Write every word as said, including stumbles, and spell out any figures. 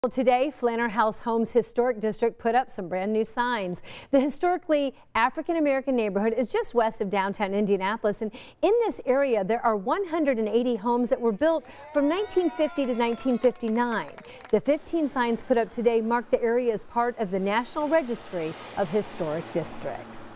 Well, today, Flanner House Homes Historic District put up some brand new signs. The historically African-American neighborhood is just west of downtown Indianapolis, and in this area there are one hundred eighty homes that were built from nineteen fifty to nineteen fifty-nine. The fifteen signs put up today mark the area as part of the National Registry of Historic Districts.